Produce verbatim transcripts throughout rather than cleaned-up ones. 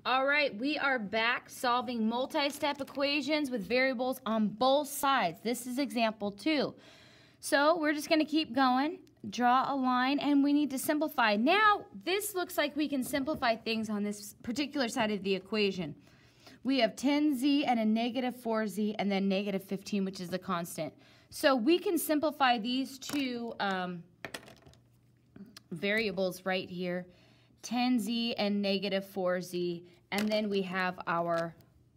All right, we are back solving multi-step equations with variables on both sides. This is example two. So we're just going to keep going, draw a line, and we need to simplify. Now, this looks like we can simplify things on this particular side of the equation. We have ten z and a negative four z and then negative fifteen, which is the constant. So we can simplify these two um, variables right here, ten z and negative four z, and then we have our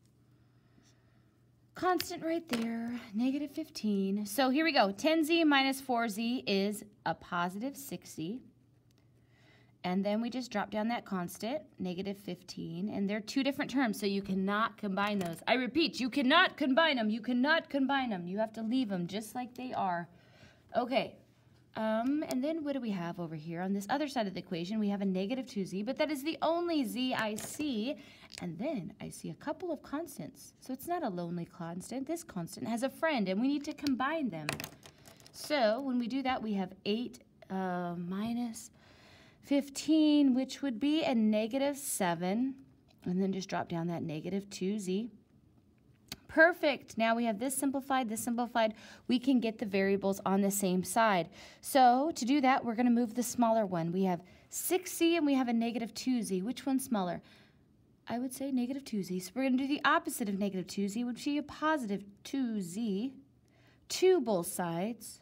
constant right there, negative fifteen. So here we go. ten z minus four z is a positive six z. And then we just drop down that constant, negative fifteen. And they're two different terms, so you cannot combine those. I repeat, you cannot combine them. You cannot combine them. You have to leave them just like they are. Okay. Um, and then what do we have over here? On this other side of the equation, we have a negative two z, but that is the only z I see. And then I see a couple of constants. So it's not a lonely constant. This constant has a friend, and we need to combine them. So when we do that, we have eight uh, minus fifteen, which would be a negative seven. And then just drop down that negative two z. Perfect. Now we have this simplified, this simplified. We can get the variables on the same side. So to do that, we're going to move the smaller one. We have six z and we have a negative two z. Which one's smaller? I would say negative two z. So we're going to do the opposite of negative two z, which would be a positive two z to both sides.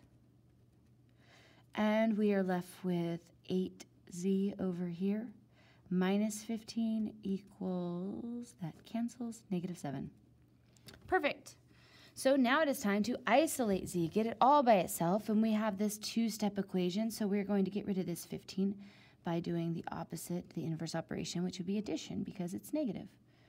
And we are left with eight z over here. Minus fifteen equals, that cancels, negative seven. Perfect. So now it is time to isolate z, get it all by itself, and we have this two-step equation, so we're going to get rid of this fifteen by doing the opposite, the inverse operation, which would be addition because it's negative.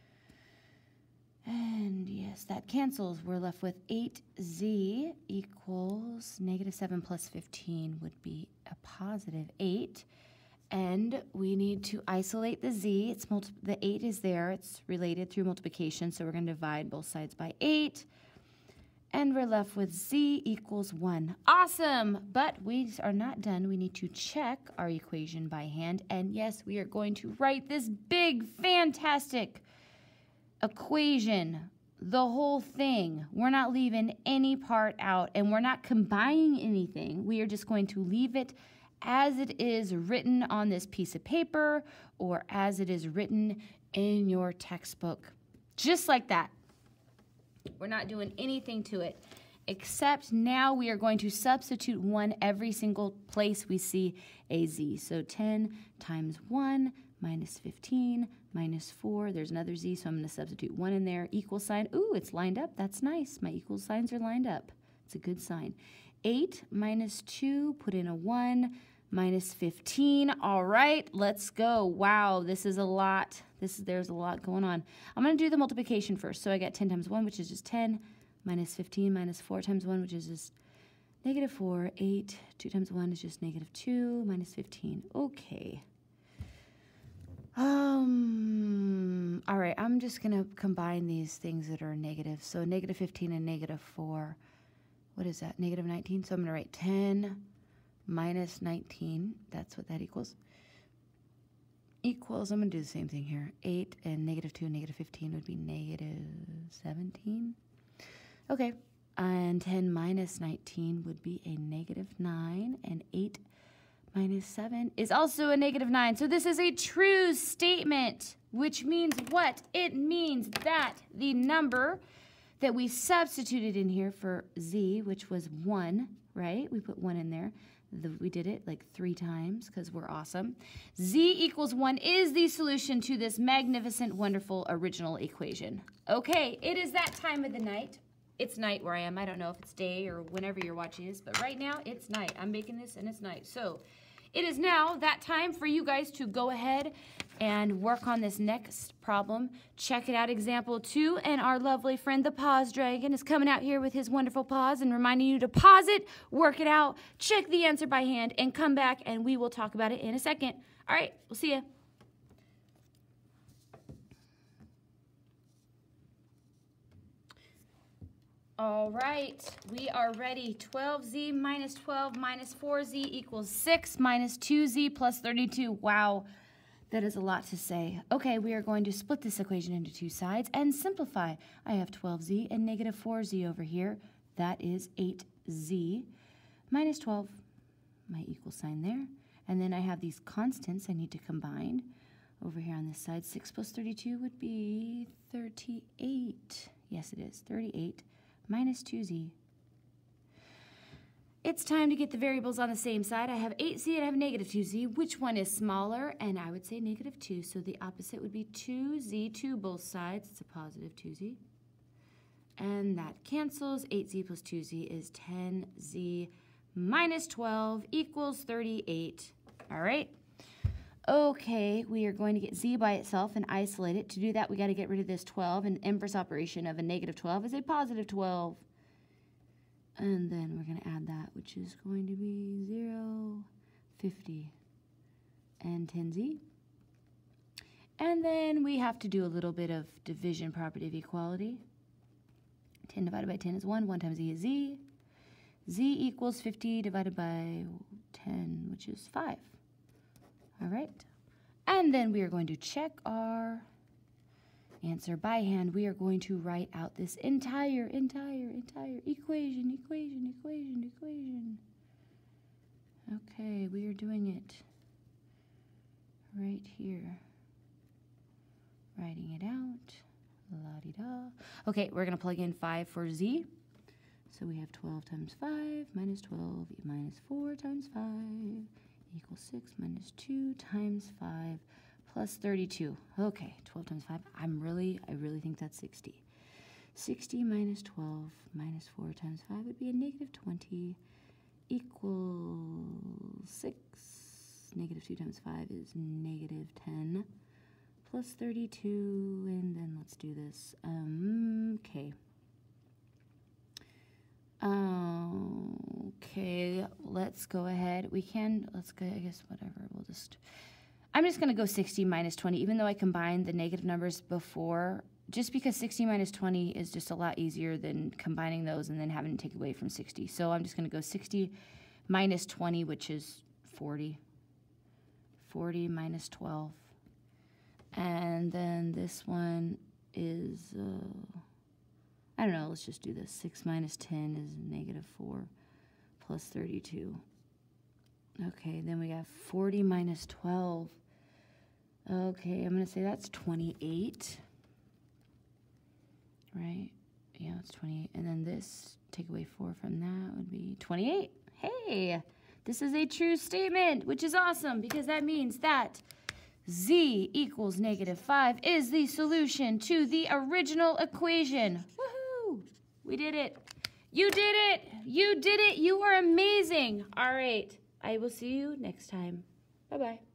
And yes, that cancels. We're left with eight z equals negative seven plus fifteen would be a positive eight. And we need to isolate the z. It's multi the eight is there. It's related through multiplication, so we're going to divide both sides by eight. And we're left with z equals one. Awesome! But we are not done. We need to check our equation by hand. And yes, we are going to write this big, fantastic equation, the whole thing. We're not leaving any part out, and we're not combining anything. We are just going to leave it as it is written on this piece of paper or as it is written in your textbook. Just like that. We're not doing anything to it, except now we are going to substitute one every single place we see a z. So ten times one minus fifteen minus four. There's another z, so I'm going to substitute one in there. Equal sign. Ooh, it's lined up. That's nice. My equal signs are lined up. It's a good sign. eight minus two, put in a one. Minus fifteen. All right, let's go. Wow, this is a lot. This is, there's a lot going on. I'm going to do the multiplication first. So I got ten times one, which is just ten, minus fifteen, minus four times one, which is just negative four, eight. two times one is just negative two, minus fifteen. Okay. Um. All right, I'm just going to combine these things that are negative. So negative fifteen and negative four. What is that? Negative nineteen. So I'm going to write ten minus nineteen, that's what that equals, equals, I'm going to do the same thing here, eight and negative two and negative fifteen would be negative seventeen. Okay, and ten minus nineteen would be a negative nine, and eight minus seven is also a negative nine. So this is a true statement, which means what? It means that the number that we substituted in here for z, which was one, right? We put one in there. The, we did it like three times because we're awesome. Z equals one is the solution to this magnificent, wonderful, original equation. Okay, it is that time of the night. It's night where I am. I don't know if it's day or whenever you're watching this, but right now it's night. I'm making this and it's night. So it is now that time for you guys to go ahead and work on this next problem. Check it out, example two, and our lovely friend the Pause Dragon is coming out here with his wonderful pause and reminding you to pause it, work it out, check the answer by hand, and come back and we will talk about it in a second. All right, we'll see ya. All right, we are ready. twelve z minus twelve minus four z equals six minus two z plus thirty-two. Wow. That is a lot to say. Okay, we are going to split this equation into two sides and simplify. I have twelve z and negative four z over here. That is eight z minus twelve, my equal sign there. And then I have these constants I need to combine. Over here on this side, six plus thirty-two would be thirty-eight. Yes, it is, thirty-eight minus two z. It's time to get the variables on the same side. I have eight z and I have negative two z. Which one is smaller? And I would say negative two, so the opposite would be two z to both sides. It's a positive two z. And that cancels. eight z plus two z is ten z minus twelve equals thirty-eight. All right. Okay, we are going to get z by itself and isolate it. To do that, we got to get rid of this twelve. And the inverse operation of a negative twelve is a positive twelve. And then we're going to add that, which is going to be zero, fifty, and ten z. And then we have to do a little bit of division property of equality. ten divided by ten is one. one times z is z. Z equals fifty divided by ten, which is five. All right. And then we are going to check our answer by hand. We are going to write out this entire, entire, entire equation, equation, equation, equation. Okay, we are doing it right here. Writing it out. La-di-da. Okay, we're going to plug in five for z. So we have twelve times five minus twelve minus four times five equals six minus two times five. Plus thirty-two. Okay, twelve times five. I'm really, I really think that's sixty. sixty minus twelve minus four times five would be a negative twenty equals six. Negative two times five is negative ten. Plus thirty-two, and then let's do this. Um, okay. Okay, let's go ahead. We can, let's go, I guess, whatever. We'll just... I'm just going to go sixty minus twenty, even though I combined the negative numbers before, just because sixty minus twenty is just a lot easier than combining those and then having to take away from sixty. So I'm just going to go sixty minus twenty, which is forty. forty minus twelve. And then this one is, uh, I don't know, let's just do this. six minus ten is negative four plus thirty-two. Okay, then we got forty minus twelve. Okay, I'm going to say that's twenty-eight. Right? Yeah, it's twenty-eight. And then this, take away four from that, would be twenty-eight. Hey, this is a true statement, which is awesome because that means that z equals negative five is the solution to the original equation. Woohoo! We did it. You did it. You did it. You are amazing. All right. I will see you next time. Bye-bye.